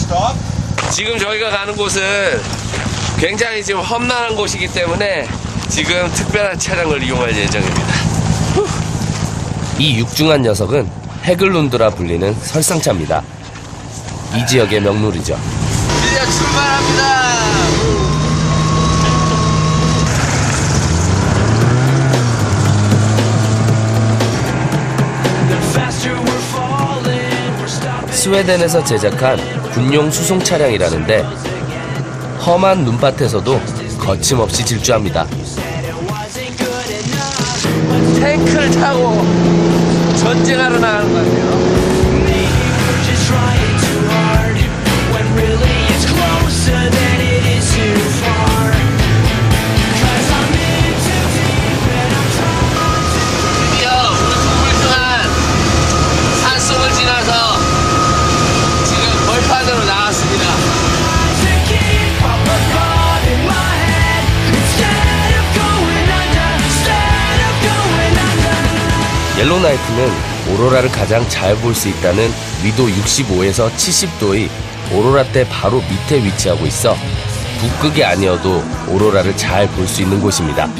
지금 저희가 가는 곳은 굉장히 지금 험난한 곳이기 때문에 지금 특별한 차량을 이용할 예정입니다. 이 육중한 녀석은 해글룬드라 불리는 설상차입니다. 이 지역의 명물이죠. 드디어 출발합니다. 스웨덴에서 제작한 군용 수송 차량이라는데 험한 눈밭에서도 거침없이 질주합니다. 탱크를 타고 전쟁하러 나가는 거 같아요. 드디어 울퉁불퉁한 산속을 지나서 지금 벌판으로 나왔습니다. 옐로나이프는 오로라를 가장 잘 볼 수 있다는 위도 65에서 70도의 오로라 때 바로 밑에 위치하고 있어 북극이 아니어도 오로라를 잘 볼 수 있는 곳입니다.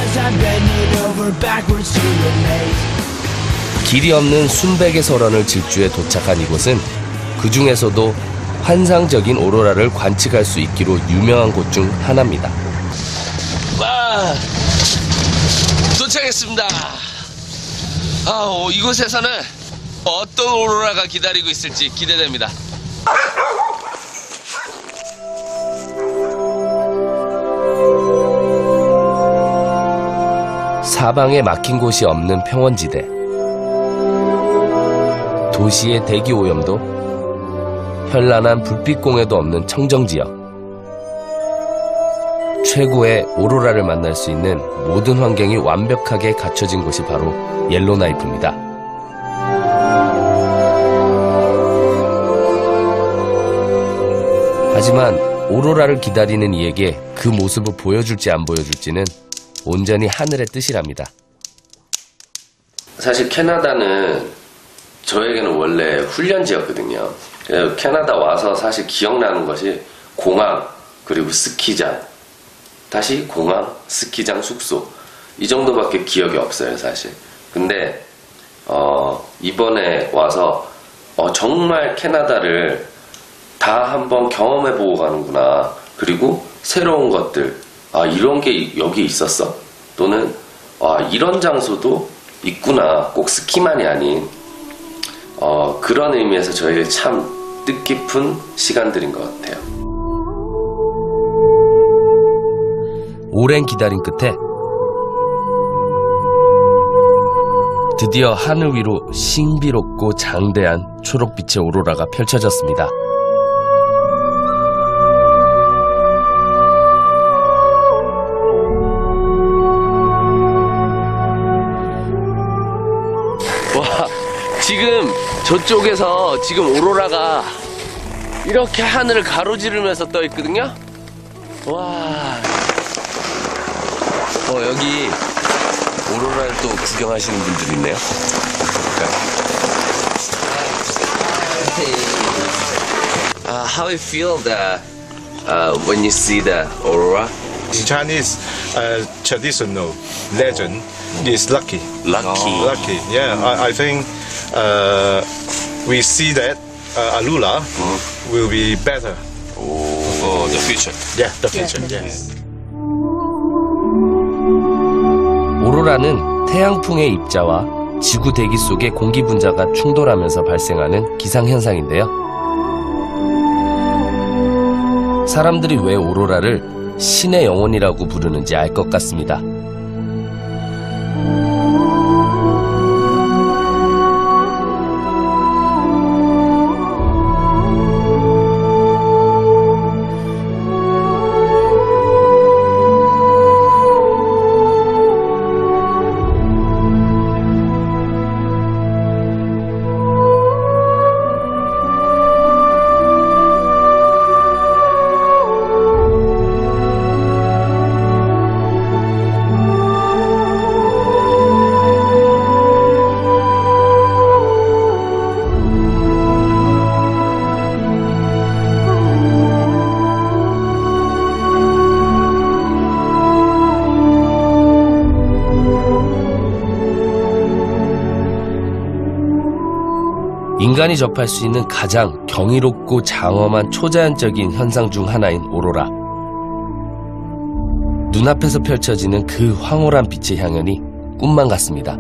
길이 없는 순백의 설원을 질주해 도착한 이곳은 그 중에서도 환상적인 오로라를 관측할 수 있기로 유명한 곳 중 하나입니다. 와, 도착했습니다. 이곳에서는 어떤 오로라가 기다리고 있을지 기대됩니다. 사방에 막힌 곳이 없는 평원지대. 도시의 대기 오염도 현란한 불빛공해도 없는 청정지역. 최고의 오로라를 만날 수 있는 모든 환경이 완벽하게 갖춰진 곳이 바로 옐로나이프입니다. 하지만 오로라를 기다리는 이에게 그 모습을 보여줄지 안 보여줄지는 온전히 하늘의 뜻이랍니다. 사실 캐나다는 저에게는 원래 훈련지였거든요. 캐나다 와서 사실 기억나는 것이 공항, 그리고 스키장, 다시 공항, 스키장, 숙소 이 정도밖에 기억이 없어요, 사실. 근데 이번에 와서 정말 캐나다를 다 한번 경험해보고 가는구나. 그리고 새로운 것들, 이런 게 여기 있었어? 또는 이런 장소도 있구나. 꼭 스키만이 아닌 그런 의미에서 저에게 참 뜻깊은 시간들인 것 같아요. 오랜 기다림 끝에 드디어 하늘 위로 신비롭고 장대한 초록빛의 오로라가 펼쳐졌습니다. 와, 지금 저쪽에서 지금 오로라가 이렇게 하늘을 가로지르면서 떠 있거든요. 와, 여기 오로라를 또 구경하시는 분들이 있네요. How you feel that when you see the aurora? Chinese traditional legend is lucky. Lucky. Yeah, I think we see that Alula will be better for the future. Yeah, the future. Yes. 오로라는 태양풍의 입자와 지구 대기 속의 공기 분자가 충돌하면서 발생하는 기상현상인데요. 사람들이 왜 오로라를 신의 영혼이라고 부르는지 알 것 같습니다. 인간이 접할 수 있는 가장 경이롭고 장엄한 초자연적인 현상 중 하나인 오로라. 눈앞에서 펼쳐지는 그 황홀한 빛의 향연이 꿈만 같습니다.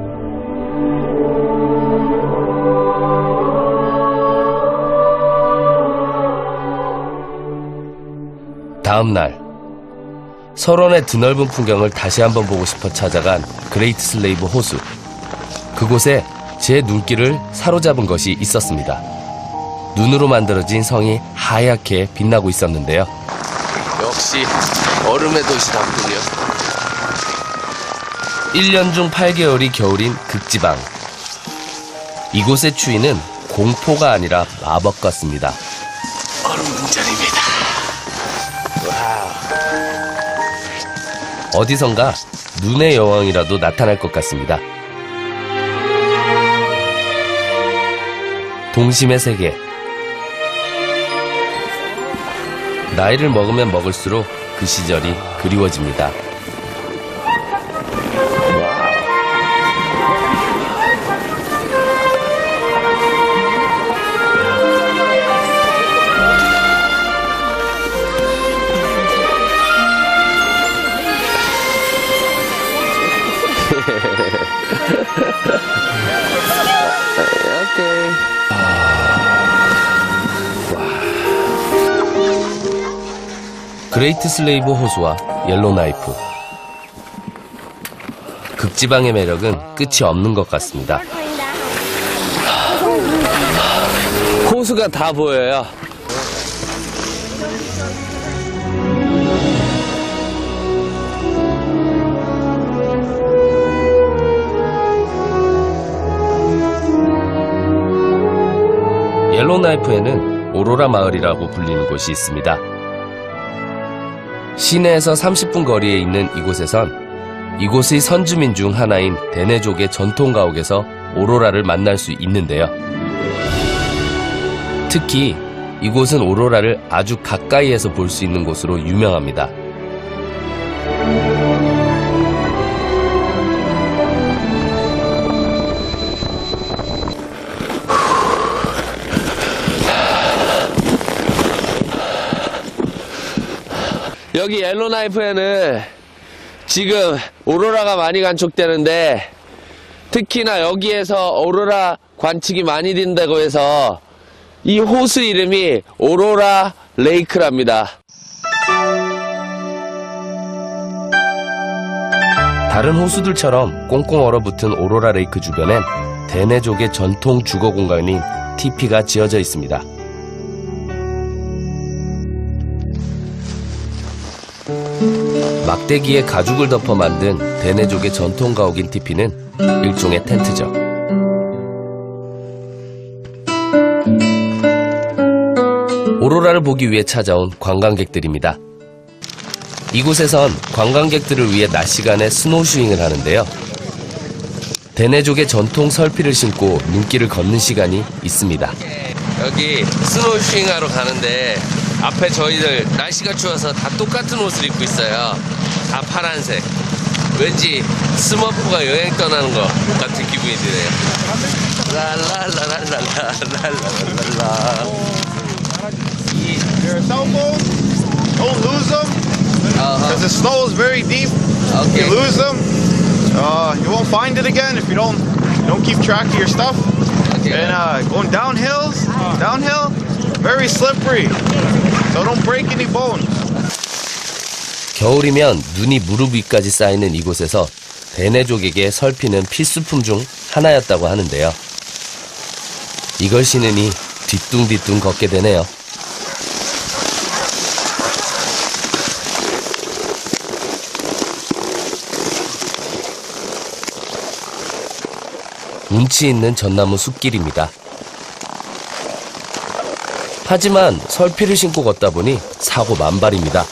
다음 날, 설원의 드넓은 풍경을 다시 한번 보고 싶어 찾아간 그레이트 슬레이브 호수. 그곳에 제 눈길을 사로잡은 것이 있었습니다. 눈으로 만들어진 성이 하얗게 빛나고 있었는데요. 역시 얼음의 도시답군요. 1년 중 8개월이 겨울인 극지방. 이곳의 추위는 공포가 아니라 마법 같습니다. 얼음 문자입니다. 와우. 어디선가 눈의 여왕이라도 나타날 것 같습니다. 동심의 세계. 나이를 먹으면 먹을수록 그 시절이 그리워집니다. 그레이트 슬레이브 호수와 옐로나이프. 극지방의 매력은 끝이 없는 것 같습니다. 호수가 다 보여요. 옐로나이프에는 오로라 마을이라고 불리는 곳이 있습니다. 시내에서 30분 거리에 있는 이곳에선 이곳의 선주민 중 하나인 데네족의 전통 가옥에서 오로라를 만날 수 있는데요. 특히 이곳은 오로라를 아주 가까이에서 볼 수 있는 곳으로 유명합니다. 여기 옐로나이프에는 지금 오로라가 많이 관측되는데 특히나 여기에서 오로라 관측이 많이 된다고 해서 이 호수 이름이 오로라 레이크랍니다. 다른 호수들처럼 꽁꽁 얼어붙은 오로라 레이크 주변엔 데네족의 전통 주거 공간인 티피가 지어져 있습니다. 막대기에 가죽을 덮어 만든 데네족의 전통 가옥인 티피는 일종의 텐트죠. 오로라를 보기 위해 찾아온 관광객들입니다. 이곳에선 관광객들을 위해 낮 시간에 스노우슈잉을 하는데요. 데네족의 전통 설피를 신고 눈길을 걷는 시간이 있습니다. 여기 스노우슈잉 하러 가는데 앞에 저희들 날씨가 추워서 다 똑같은 옷을 입고 있어요. 다 파란색. 왠지 스머프가 여행 떠나는 것 같은 기분이 드네요. 랄랄랄랄랄랄랄랄라. Your cell phone, don't lose them, because the snow is very deep. If you lose them, you won't find it again if you don't keep track of your stuff. And going downhill, very slippery, so don't break any bones. 겨울이면 눈이 무릎 위까지 쌓이는 이곳에서 데네족에게 설피는 필수품 중 하나였다고 하는데요. 이걸 신으니 뒤뚱뒤뚱 걷게 되네요. 운치 있는 전나무 숲길입니다. 하지만 설피를 신고 걷다 보니 사고 만발입니다.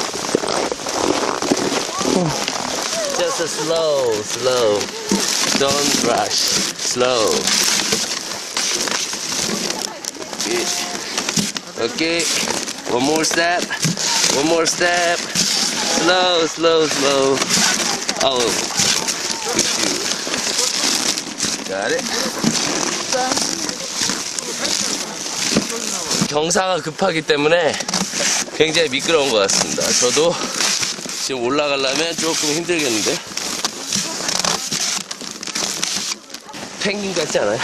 Just slow. Don't rush. Slow. Okay. One more step. Slow. Oh. Good shoe. Got it? 경사가 급하기 때문에 굉장히 미끄러운 것 같습니다. 저도 지금 올라가려면 조금 힘들겠는데. 펭귄 같지 않아요?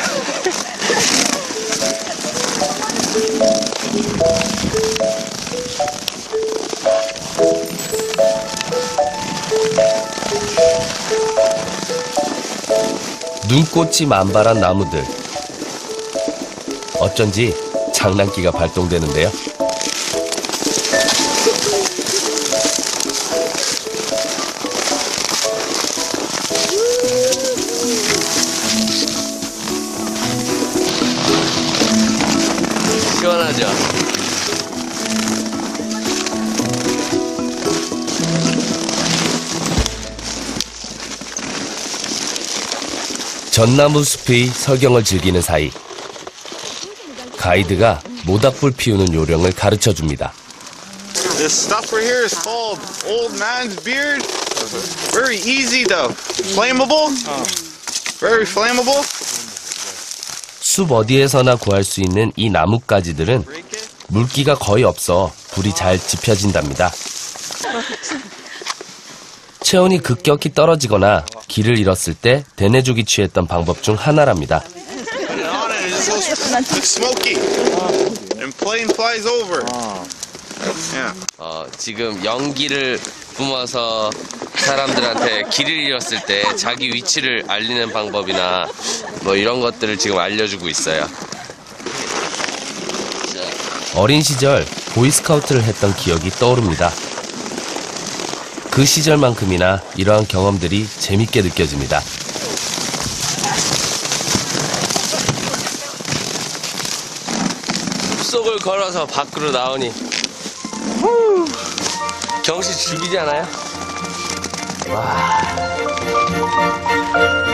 눈꽃이 만발한 나무들. 어쩐지 장난기가 발동되는데요. 시원하죠? 전나무 숲의 설경을 즐기는 사이 가이드가 모닥불 피우는 요령을 가르쳐 줍니다. This stuff right here is called old man's beard. Very easy though. Flammable. Very flammable. 숲 어디에서나 구할 수 있는 이 나뭇가지들은 물기가 거의 없어 불이 잘 지펴진답니다. 체온이 급격히 떨어지거나 길을 잃었을 때 대내죽이 취했던 방법 중 하나랍니다. It's smoky. And plane flies over. Yeah. 지금 연기를 뿜어서 사람들한테 길을 잃었을 때 자기 위치를 알리는 방법이나 뭐 이런 것들을 지금 알려주고 있어요. 어린 시절 보이스카우트를 했던 기억이 떠오릅니다. 그 시절만큼이나 이러한 경험들이 재밌게 느껴집니다. 숲속을 걸어서 밖으로 나오니 경치 죽이지 않아요? 와.